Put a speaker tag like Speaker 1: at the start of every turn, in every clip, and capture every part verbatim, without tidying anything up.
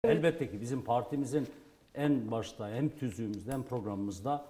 Speaker 1: Elbette ki bizim partimizin en başta hem tüzüğümüzde hem programımızda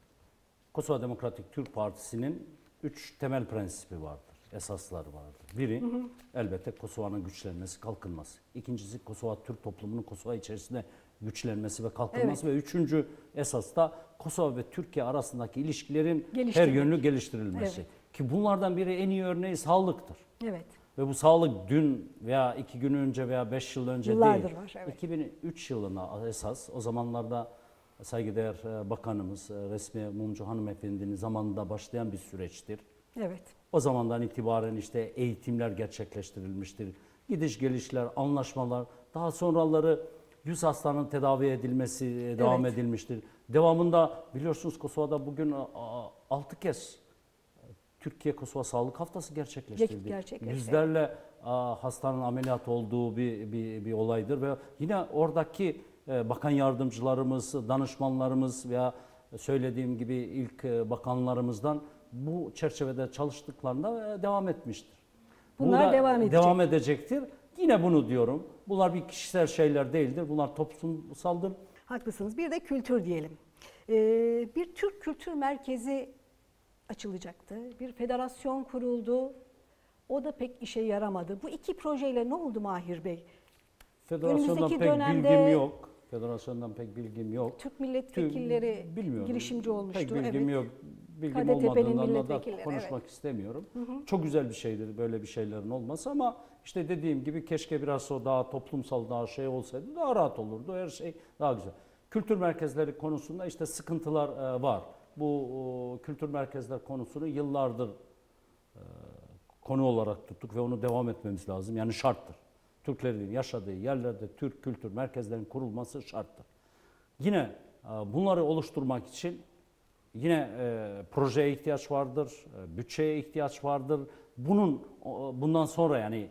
Speaker 1: Kosova Demokratik Türk Partisi'nin üç temel prensibi vardır, esasları vardır. Biri hı hı. elbette Kosova'nın güçlenmesi, kalkınması. İkincisi Kosova Türk toplumunun Kosova içerisinde güçlenmesi ve kalkınması. Evet. Ve üçüncü esas da Kosova ve Türkiye arasındaki ilişkilerin her yönlü geliştirilmesi. Evet. Ki bunlardan biri en iyi örneği sağlıktır.
Speaker 2: Evet.
Speaker 1: Ve bu sağlık dün veya iki gün önce veya beş yıl önce
Speaker 2: Yıllardır
Speaker 1: değil.
Speaker 2: Var, evet.
Speaker 1: iki bin üç yılına esas, o zamanlarda saygıdeğer bakanımız Resmiye Mumcu hanımefendinin zamanında başlayan bir süreçtir.
Speaker 2: Evet.
Speaker 1: O zamandan itibaren işte eğitimler gerçekleştirilmiştir. Gidiş gelişler, anlaşmalar, daha sonraları yüz hastanın tedavi edilmesi devam evet. edilmiştir. Devamında biliyorsunuz Kosova'da bugün altı kez Türkiye Kosova Sağlık Haftası gerçekleştirildi.
Speaker 2: Gerçekleşti.
Speaker 1: Yüzlerle a, hastanın ameliyat olduğu bir, bir, bir olaydır ve yine oradaki e, bakan yardımcılarımız, danışmanlarımız veya söylediğim gibi ilk e, bakanlarımızdan bu çerçevede çalıştıklarında e, devam etmiştir.
Speaker 2: Bunlar devam edecek.
Speaker 1: Devam edecektir. Yine bunu diyorum. Bunlar bir kişisel şeyler değildir. Bunlar toplumsaldır.
Speaker 2: Haklısınız. Bir de kültür diyelim. Ee, bir Türk Kültür Merkezi açılacaktı. Bir federasyon kuruldu. O da pek işe yaramadı. Bu iki projeyle ne oldu Mahir Bey?
Speaker 1: Federasyondan pek dönemde bilgim yok. Federasyondan pek bilgim yok.
Speaker 2: Türk milletvekilleri
Speaker 1: Bilmiyorum.
Speaker 2: girişimci olmuştu.
Speaker 1: Pek bilgim
Speaker 2: evet.
Speaker 1: yok. Bilgim olmadığından da konuşmak evet. istemiyorum. Hı hı. Çok güzel bir şeydir böyle bir şeylerin olması ama işte dediğim gibi keşke biraz o daha toplumsal daha şey olsaydı daha rahat olurdu. Her şey daha güzel. Kültür merkezleri konusunda işte sıkıntılar var. Bu o, kültür merkezler konusunu yıllardır e, konu olarak tuttuk ve onu devam etmemiz lazım. Yani şarttır. Türklerin yaşadığı yerlerde Türk kültür merkezlerinin kurulması şarttır. Yine e, bunları oluşturmak için yine e, projeye ihtiyaç vardır, e, bütçeye ihtiyaç vardır. Bunun o, bundan sonra yani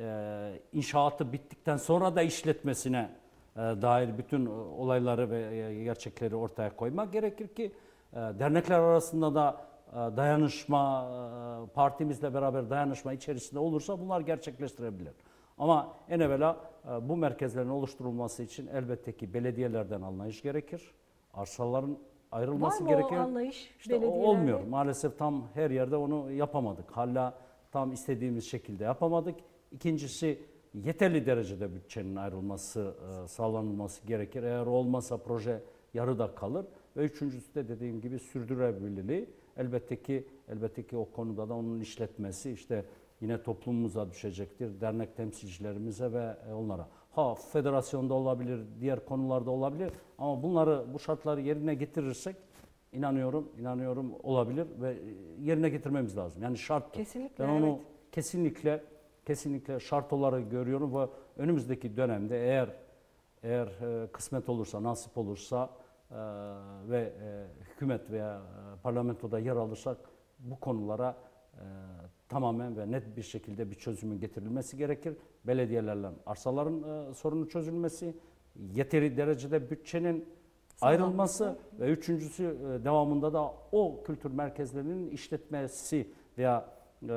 Speaker 1: e, inşaatı bittikten sonra da işletmesine e, dair bütün olayları ve e, gerçekleri ortaya koymak gerekir ki dernekler arasında da dayanışma, partimizle beraber dayanışma içerisinde olursa bunlar gerçekleştirebilir. Ama en evvela bu merkezlerin oluşturulması için elbette ki belediyelerden anlayış gerekir. Arsaların ayrılması
Speaker 2: Var mı
Speaker 1: gerekir.
Speaker 2: O anlayış
Speaker 1: işte olmuyor. Maalesef tam her yerde onu yapamadık. Hala tam istediğimiz şekilde yapamadık. İkincisi yeterli derecede bütçenin ayrılması, sağlanılması gerekir. Eğer olmazsa proje yarıda kalır. Ve üçüncüsü de dediğim gibi sürdürülebilirliği. Elbette ki elbette ki o konuda da onun işletmesi işte yine toplumumuza düşecektir. Dernek temsilcilerimize ve onlara. Ha federasyonda olabilir, diğer konularda olabilir ama bunları bu şartları yerine getirirsek inanıyorum, inanıyorum olabilir ve yerine getirmemiz lazım. Yani şarttır.
Speaker 2: Kesinlikle.
Speaker 1: Ben onu
Speaker 2: evet.
Speaker 1: kesinlikle kesinlikle şart olarak görüyorum ve önümüzdeki dönemde eğer eğer kısmet olursa, nasip olursa Ee, ve e, hükümet veya e, parlamentoda yer alırsak bu konulara e, tamamen ve net bir şekilde bir çözümün getirilmesi gerekir. Belediyelerle arsaların e, sorunu çözülmesi, yeteri derecede bütçenin ayrılması ve üçüncüsü e, devamında da o kültür merkezlerinin işletmesi veya e,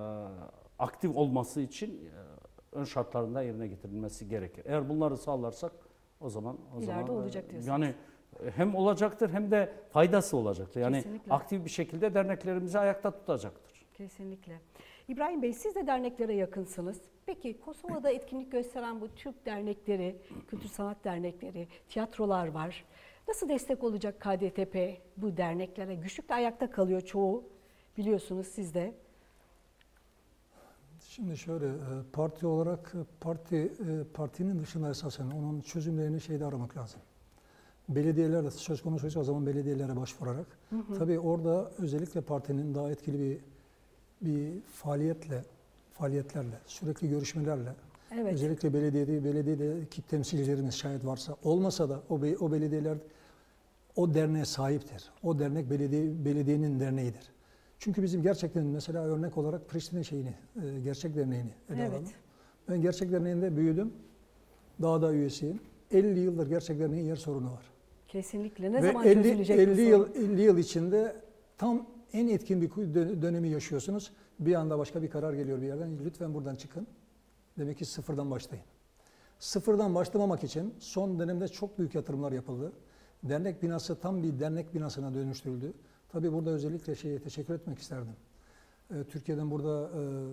Speaker 1: aktif olması için e, ön şartlarında yerine getirilmesi gerekir. Eğer bunları sağlarsak o zaman o
Speaker 2: İleride
Speaker 1: zaman
Speaker 2: olacak diyorsunuz.
Speaker 1: Yani hem olacaktır hem de faydası olacaktır. Yani
Speaker 2: Kesinlikle.
Speaker 1: aktif bir şekilde derneklerimizi ayakta tutacaktır.
Speaker 2: Kesinlikle. İbrahim Bey siz de derneklere yakınsınız. Peki Kosova'da etkinlik gösteren bu Türk dernekleri, kültür sanat dernekleri, tiyatrolar var. Nasıl destek olacak K D T P bu derneklere? Güçlükle ayakta kalıyor çoğu. Biliyorsunuz siz de.
Speaker 3: Şimdi şöyle parti olarak parti partinin dışında esasen onun çözümlerini şeyde aramak lazım. Belediyeler söz konusuysa o zaman belediyelere başvurarak. Hı hı. Tabii orada özellikle partinin daha etkili bir bir faaliyetle, faaliyetlerle, sürekli görüşmelerle, evet. özellikle belediyede, belediyedeki temsilcilerimiz şayet varsa, olmasa da o, be, o belediyeler o derneğe sahiptir. O dernek belediye, belediyenin derneğidir. Çünkü bizim gerçekten mesela örnek olarak Priştine şeyini, e, Gerçek Derneği'ni ele
Speaker 2: evet.
Speaker 3: alalım. Ben Gerçek Derneği'nde büyüdüm. Dağda üyesiyim. elli yıldır Gerçek Derneği'nin yer sorunu var.
Speaker 2: Kesinlikle. Ne
Speaker 3: Ve
Speaker 2: zaman
Speaker 3: elli,
Speaker 2: çözülecek
Speaker 3: elli yıl, elli yıl içinde tam en etkin bir dönemi yaşıyorsunuz. Bir anda başka bir karar geliyor bir yerden. Lütfen buradan çıkın. Demek ki sıfırdan başlayın. sıfırdan başlamamak için son dönemde çok büyük yatırımlar yapıldı. Dernek binası tam bir dernek binasına dönüştürüldü. Tabii burada özellikle şeye teşekkür etmek isterdim. Ee, Türkiye'den burada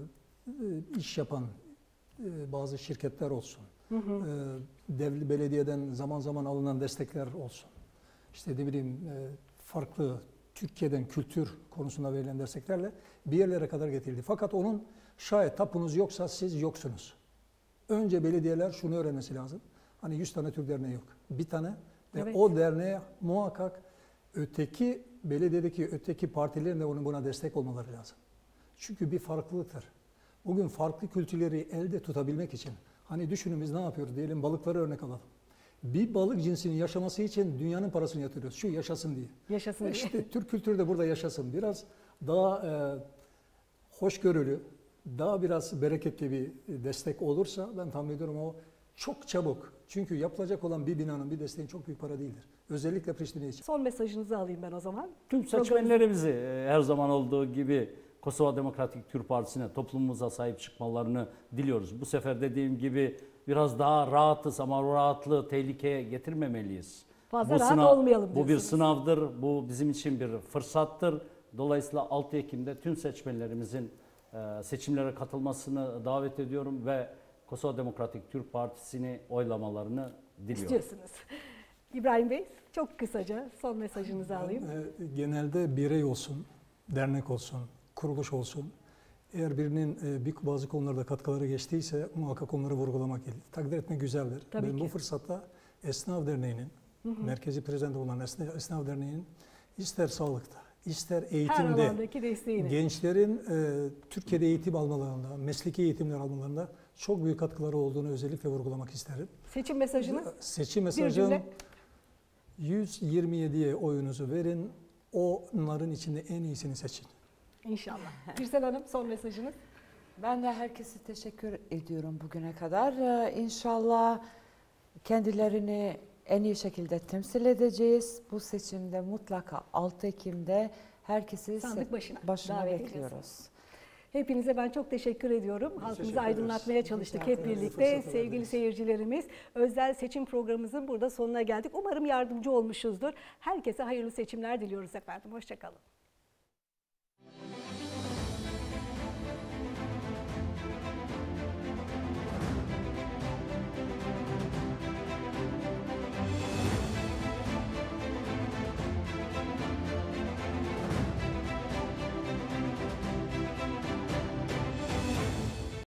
Speaker 3: e, iş yapan e, bazı şirketler olsun. Hı hı. E, devlet belediyeden zaman zaman alınan destekler olsun. İşte ne bileyim e, farklı Türkiye'den kültür konusunda verilen desteklerle bir yerlere kadar getirildi. Fakat onun şayet tapunuz yoksa siz yoksunuz. Önce belediyeler şunu öğrenmesi lazım. Hani yüz tane Türk derneği yok. Bir tane ve
Speaker 2: evet.
Speaker 3: o derneğe muhakkak öteki belediyedeki öteki partilerin de onun buna destek olmaları lazım. Çünkü bir farklılıktır. Bugün farklı kültürleri elde tutabilmek için hani düşünün biz ne yapıyoruz diyelim balıkları örnek alalım. Bir balık cinsinin yaşaması için dünyanın parasını yatırıyoruz. Şu yaşasın diye.
Speaker 2: Yaşasın diye.
Speaker 3: İşte Türk kültürü de burada yaşasın. Biraz daha e, hoşgörülü, daha biraz bereketli bir destek olursa ben tahmin ediyorum o çok çabuk. Çünkü yapılacak olan bir binanın, bir desteğin çok büyük para değildir. Özellikle Priştine için.
Speaker 2: Son mesajınızı alayım ben o zaman.
Speaker 1: Tüm seçmenlerimizi e, her zaman olduğu gibi Kosova Demokratik Türk Partisi'ne, toplumumuza sahip çıkmalarını diliyoruz. Bu sefer dediğim gibi biraz daha rahatız ama o rahatlığı tehlikeye getirmemeliyiz.
Speaker 2: Fazla
Speaker 1: bu
Speaker 2: rahat
Speaker 1: sınav,
Speaker 2: olmayalım
Speaker 1: Bu bir
Speaker 2: diyorsunuz.
Speaker 1: sınavdır, bu bizim için bir fırsattır. Dolayısıyla altı Ekim'de tüm seçmenlerimizin e, seçimlere katılmasını davet ediyorum ve Kosova Demokratik Türk Partisi'ni oylamalarını diliyorum.
Speaker 2: İstiyorsunuz. İbrahim Bey, çok kısaca son mesajınızı alayım.
Speaker 3: Ben, e, genelde birey olsun, dernek olsun, kuruluş olsun. Eğer birinin e, bir bazı konularda katkıları geçtiyse muhakkak onları vurgulamak gerekir. Takdir etmek güzeldir.
Speaker 2: Tabii
Speaker 3: ben
Speaker 2: ki.
Speaker 3: bu fırsatta Esnaf Derneği'nin, hı hı. merkezi prezidenti olan Esnaf, Esnaf Derneği'nin ister sağlıkta, ister eğitimde, gençlerin e, Türkiye'de eğitim almalarında, mesleki eğitimler almalarında çok büyük katkıları olduğunu özellikle vurgulamak isterim.
Speaker 2: Seçim mesajınız?
Speaker 3: Seçim mesajım yüz yirmi yediye oyunuzu verin, onların içinde en iyisini seçin.
Speaker 2: İnşallah. Gürsel Hanım son mesajınız?
Speaker 4: Ben de herkese teşekkür ediyorum bugüne kadar. Ee, İnşallah kendilerini en iyi şekilde temsil edeceğiz. Bu seçimde mutlaka altı Ekim'de herkesi
Speaker 2: sandık başına,
Speaker 4: başına bekliyoruz.
Speaker 2: Hepinize ben çok teşekkür ediyorum. Halkımızı aydınlatmaya çalıştık hep birlikte. Sevgili seyircilerimiz, özel seçim programımızın burada sonuna geldik. Umarım yardımcı olmuşuzdur. Herkese hayırlı seçimler diliyoruz efendim. Hoşça kalın.